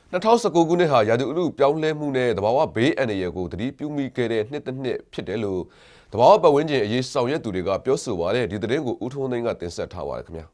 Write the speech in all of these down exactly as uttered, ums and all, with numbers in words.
နှစ်ထောင်ဆယ်ကိုခုနှစ်ဟာရာသီဥတုပြောင်းလဲမှုနဲ့သဘာဝဘေးအန္တရာယ်ကိုသတိပြုမိခဲ့တဲ့နှစ်တစ်နှစ်ဖြစ်တယ်လို့သဘာဝပတ်ဝန်းကျင်အရေးဆောင်ရွက်သူတွေကပြောဆိုပါတယ်ဒီသတင်းကိုဦးထွန်းသိန်းကတင်ဆက်ထားပါတယ်ခင်ဗျာ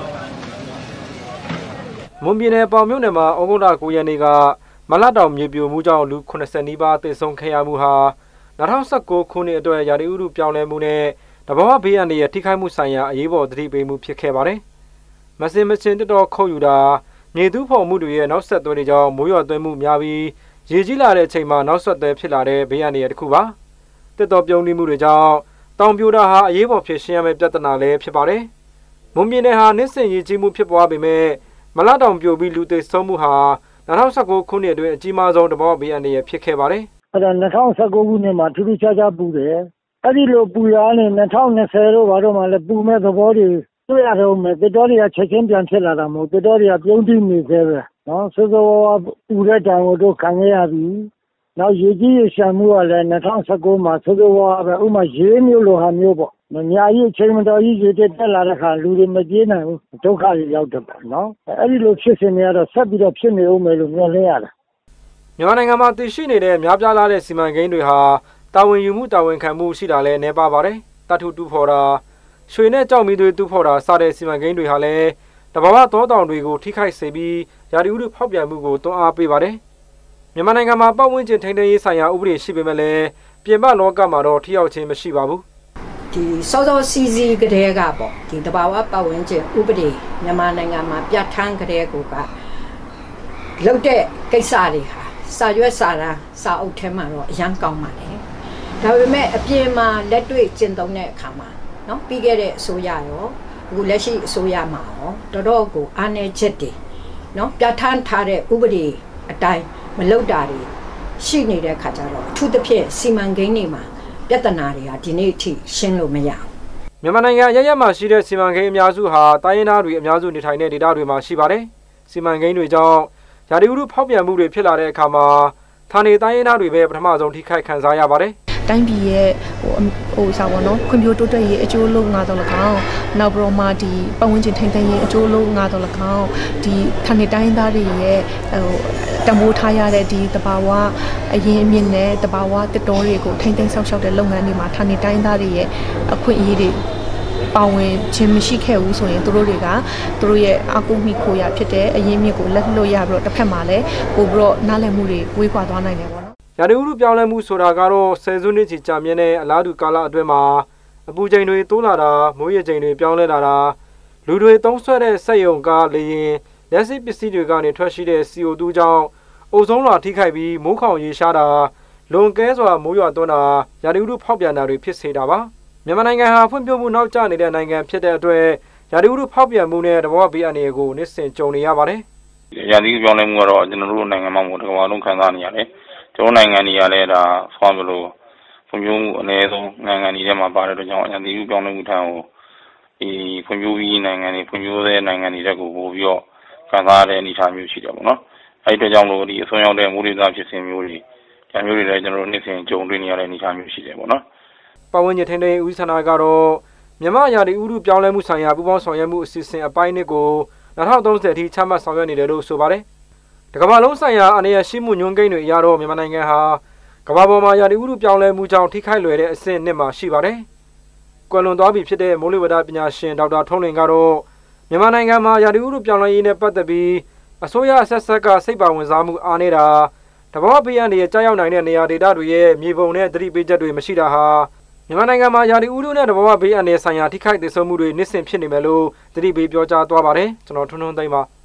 မွန်ပြည်နယ်ပေါင်မြို့နယ်မှာဩဂုတ်လ၉ရက်နေ့ကမလတောင်မြေပြိုမှုကြောင့်လူခုနှစ်ဆယ်နီးပါးသေဆုံးခဲ့ရမှုဟာ၂၀၁၉ခုနှစ်အတွက်ရာသီဥတုပြောင်းလဲမှုနဲ့သဘာဝဘေးအန္တရာယ်ထိခိုက်မှုဆိုင်ရာအရေးပေါ်သတိပေးမှုဖြစ်ခဲ့ပါတယ်။မစင်မချင်းတတော်ခုတ်ယူတာမြေတူးဖော်မှုတွေရဲ့နောက်ဆက်တွဲတွေကြောင့်မိုးရွာသွန်းမှုများပြီးရေကြီးလာတဲ့အချိန်မှာနောက်ဆက်တွဲဖြစ်လာတဲ့ဘေးအန္တရာယ်တစ်ခုပါ။တစ်တော်ပြုံးနေမှုတွေကြောင့်တောင်ပြိုတာဟာအရေးပေါ်ဖြစ်ရှင်းရမယ့်ပြဿနာလည်းဖြစ်ပါတယ်။မွန်ပြည်နယ်ဟာနှစ်စဉ်ရေကြီးမှုဖြစ်ပွားပေမဲ့မလတောင်ပြိုပြီးလူသေဆုံးမှုဟာ၂၀၁၉ခုနှစ်အတွင်းအကြီးမားဆုံးသဘာဝဘေးအန္တရာယ်ဖြစ်ခဲ့ပါတယ်။အဲ့ဒါ၂၀၁၉ခုနှစ်မှာထူးထူးခြားခြားပူတယ်။အဲ့ဒီလိုပူရရင်၂၀၂၀လို့ဘာလို့မှလည်းပူမဲ့သဘောတွေတွေ့ရတော့မယ်။တော်တွေကချက်ချင်းပြန်ဖြစ်လာတာမဟုတ်တော်တွေကပြုံးတိနေသေးပဲနော်။စိုးစိုးဝါးပူတဲ့တောင်ကိုတို့ခံရရပြီ။နောက်ရေကြီးရေရှမ်းမှုကလည်း၂၀၁၉မှာစိုးစိုးဝါးပဲဥမာရေမျိုးလိုဟာမျိုးပေါ့။ညာကြီးချိန်မတော်ကြီးရေတက်လာတဲ့ခါလူတွေမပြေးနိုင်ဘူးဒုက္ခတွေရောက်တယ်ပေါ့နော်။အဲ့ဒီလိုဖြစ်စဉ်တွေကတော့ဆက်ပြီးတော့ဖြစ်နေဦးမယ်လို့မျှော်လင့်ရတယ်။မြန်မာနိုင်ငံမှာတည်ရှိနေတဲ့များပြားလာတဲ့စီမံကိန်းတွေဟာတာဝန်ယူမှုတာဝန်ခံမှုရှိတာလည်းနည်းပါပါတယ်။တတ်ထုတူဖော်တာရွှေနဲ့ကြောက်မီတွေတူဖော်တာစတဲ့စီမံကိန်းတွေဟာလည်းတဘာဝသောတောင်တွေကိုထိခိုက်စေပြီးရာသီဥတုဖောက်ပြန်မှုကိုတွန်းအားပေးပါတယ်။မြန်မာနိုင်ငံမှာပတ်ဝန်းကျင်ထိန်းသိမ်းရေးဆိုင်ရာဥပဒေရှိပေမဲ့လည်းပြင်ပလောကမှာတော့ထိရောက်ခြင်းမရှိပါဘူး။ဒီစောစောစီစီကလေးကပေါ့ဒီတဘာဝပတ်ဝန်းကျင်ဥပဒေမြန်မာနိုင်ငံမှာပြဋ္ဌာန်းကလေးကိုကလောက်တဲ့ကိစ္စတွေဟာစာရွက်စာတမ်းစာအုပ်ထဲမှာတော့အရန်ကောင်းပါလေဒါပေမဲ့အပြင်မှာလက်တွေ့ကျင့်သုံးတဲ့အခါမှာเนาะပြီးခဲ့တဲ့အစိုးရရောအခုလက်ရှိအစိုးရမှာရောတော်တော်ကိုအားနည်းချက်တွေเนาะပြဋ္ဌာန်းထားတဲ့ဥပဒေအတိုင်းမလုပ်တာတွေရှိနေတဲ့အခါကျတော့အထူးသဖြင့်စီမံကိန်းတွေမှာပြဿနာတွေဟာဒီနေ့အထိရှင်းလို့မရဘူးမြန်မာနိုင်ငံရရမှာရှိတဲ့စီမံကိန်းအများစုဟာတိုင်းရင်းသားတွေအများစုနေထိုင်တဲ့ဒေသတွေမှာရှိပါတယ်စီမံကိန်းတွေကြောင့်ရာသီဥတုဖောက်ပြန်မှုတွေဖြစ်လာတဲ့အခါမှာဌာနေတိုင်းရင်းသားတွေပဲပထမဆုံးထိခိုက်ခံစားရပါတယ်။တိုင်းပြည်ရဲ့ဟိုဟိုစားပေါ့နော်ခွင့်ပြုတိုးတက်ရေးအကျိုးလုံးငါတော့၎င်းနောက်ပြီးတော့မှဒီပတ်ဝန်းကျင်ထိန်းသိမ်းရေးအကျိုးလုံးငါတော့၎င်းဒီဌာနေတိုင်းရင်းသားတွေရဲ့ဟိုတမိုးထားရတဲ့ဒီတဘာဝအရင်အမြင့်နဲ့တဘာဝတစ်တော်တွေကိုထိန်းသိမ်းဆောက်ရှောက်တဲ့လုပ်ငန်းတွေမှာဌာနေတိုင်းရင်းသားတွေရဲ့အခွင့်အရေးတွေပါဝင်ခြင်းမရှိခဲ့ဘူးဆိုရင်သူတို့တွေကသူတို့ရဲ့အကူမိခိုရဖြစ်တဲ့အရင်းမြစ်ကိုလက်လွတ်ရပြီးတော့တစ်ဖက်မှာလည်းပို့ပြီးတော့နားလည်မှုတွေဝေးကွာသွားနိုင်တယ်ပေါ့နော်။ရာသီဥတုပြောင်းလဲမှုဆိုတာကတော့ဆယ်စုနှစ်ချီကြာမြင့်တဲ့အလားတူကာလအတွင်းမှာအပူချိန်တွေတိုးလာတာမိုးရေချိန်တွေပြောင်းလဲလာတာလူတွေသုံးဆွဲတဲ့စက်ရုံကားလေယာဉ်လက်ရှိပစ္စည်းတွေကနေထွက်ရှိတဲ့ စီ အို တူ ကြောင့်အိုဇုံးလွှာထိခိုက်ပြီးမိုးခေါင်ရေရှားတာလွန်ကဲစွာမိုးရွာသွန်းတာရာသီဥတုဖောက်ပြန်တာတွေဖြစ်စေတာပါ။မြန်မာနိုင်ငံဟာဖွံ့ဖြိုးမှုနောက်ကျနေတဲ့နိုင်ငံဖြစ်တဲ့အတွက်ရာသီဥတုဖောက်ပြန်မှုနဲ့သဘာဝဘေးအန္တရာယ်ကိုနှစ်စဉ်ကြုံနေရပါတယ်။ရာသီဥတုပြောင်းလဲမှုကတော့ကျွန်တော်တို့နိုင်ငံမှာမို့တစ်ကမ္ဘာလုံးခံစားနေရတယ်။ကျွန်တော်နိုင်ငံတွေကလည်းဒါဆွမ်းမလို့ဖွံ့ဖြိုးမှုအနည်းဆုံးနိုင်ငံတွေထဲမှာပါတဲ့အတွက်ကြောင့်ရာသီဥတုပြောင်းလဲမှုထံကိုဒီဖွံ့ဖြိုးပြီးနိုင်ငံတွေဖွံ့ဖြိုးတဲ့နိုင်ငံတွေတက်ကိုပို့ပြီးတော့ခံစားရတဲ့အနေအထားမျိုးရှိတယ်ပေါ့နော်။အဲဒီအတွက်ကြောင့်လို့ဒီအစွန်းရောက်တဲ့မိုးလေဝသဖြစ်စဉ်မျိုးတွေဒါမျိုးတွေလည်းကျွန်တော်တို့နှစ်စဉ်ကြုံတွေ့နေရတဲ့အနေအထားမျိုးရှိတယ်ပေါ့နော်။ပတ်ဝန်းကျင်ထိန်းသိမ်းရေးဦးစီးဌာနကတော့မြန်မာရာသီဥတုပြောင်းလဲမှုဆိုင်ရာပူးပေါင်းဆောင်ရွက်မှုအစီအစဉ်အပိုင်းနှစ်ကို၂၀၃၀အထိချမှတ်ဆောင်ရွက်နေတယ်လို့ဆိုပါတယ်။တကမ္ဘာလုံးဆိုင်ရာအနေရရှိမှုညွှန်းကိန်းတွေအရတော့မြန်မာနိုင်ငံဟာကမ္ဘာပေါ်မှာရာသီဥတုပြောင်းလဲမှုကြောင့်ထိခိုက်လွယ်တဲ့အဆင့်နှစ်မှာရှိပါတယ်။ကွယ်လွန်သွားပြီဖြစ်တဲ့မိုးလေဝသပညာရှင်ဒေါက်တာထွန်းလွင်ကတော့မြန်မာနိုင်ငံမှာရာသီဥတုပြောင်းလဲရေးနဲ့ပတ်သက်ပြီးအစိုးရအဆက်ဆက်ကစိတ်ပါဝင်စားမှုအားနေတာတဘာဝဘေးအန္တရာယ်ကြားရောက်နိုင်တဲ့နေရာဒေသတွေရဲ့မြေပုံနဲ့သတိပေးချက်တွေမရှိတာဟာမြန်မာနိုင်ငံမှာရာသီဥတုနဲ့တဘာဝဘေးအန္တရာယ်ဆိုင်ရာထိခိုက်သေဆုံးမှုတွေနှစ်စဉ်ဖြစ်နေမယ်လို့သတိပေးပြောကြားသွားပါတယ်ကျွန်တော်ထွန်းထွန်းသိမ်းပါ